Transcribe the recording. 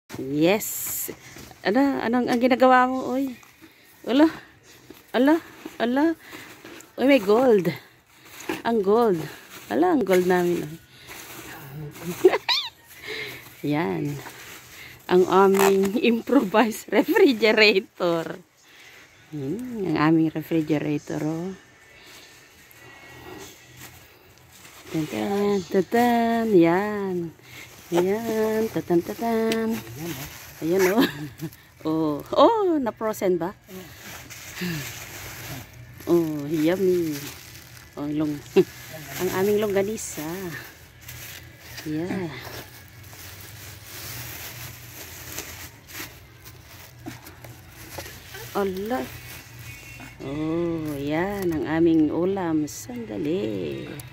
Yes. Anong ang ginagawa mo, oy? Ala, ala, ala. Uy, may gold. Ang gold. Ala, ang gold namin. Yan. Ang aming improvised refrigerator. Ang aming refrigerator, oh. Tatan, tatan, yan. Yan, tatan, tatan. Ayan, oh. Oh, na-frozen ba? Oh, yummy. Oh, ang aming longganisa. Yeah. Allah. Oh, yan ang aming ulam. Sandali.